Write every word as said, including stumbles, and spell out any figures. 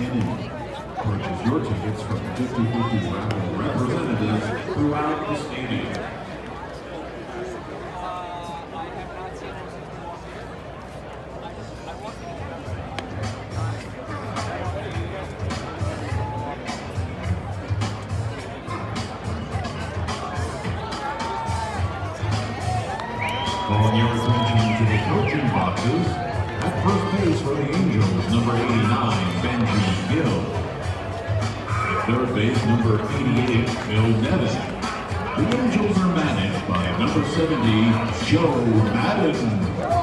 McKinnon. Purchase your tickets from fifty fifty Raffle representatives throughout the stadium. Calling your attention to the coaching boxes. At first base for the Angels, number eighty-nine, Benji Gill. At third base, number eighty-eight, Phil Nevin. The Angels are managed by number seventy, Joe Madden.